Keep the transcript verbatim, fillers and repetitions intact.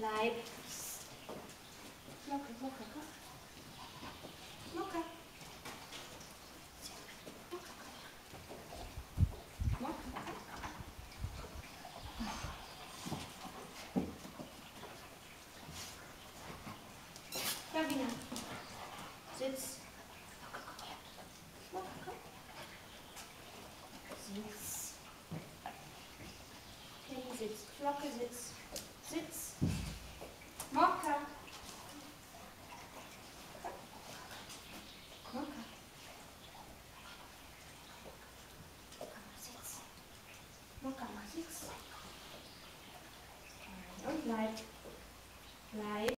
bleib. Mokka, Mokka, komm. Mokka. Mokka, komm. Davina, sitz. Mokka, komm her. Mokka, komm. Sitz. Kenny sitzt. Flocke sitzt. Sitz. Mokka. Mokka. Mokka, mal sitz. Mokka, mal sitz. Und bleib. Bleib.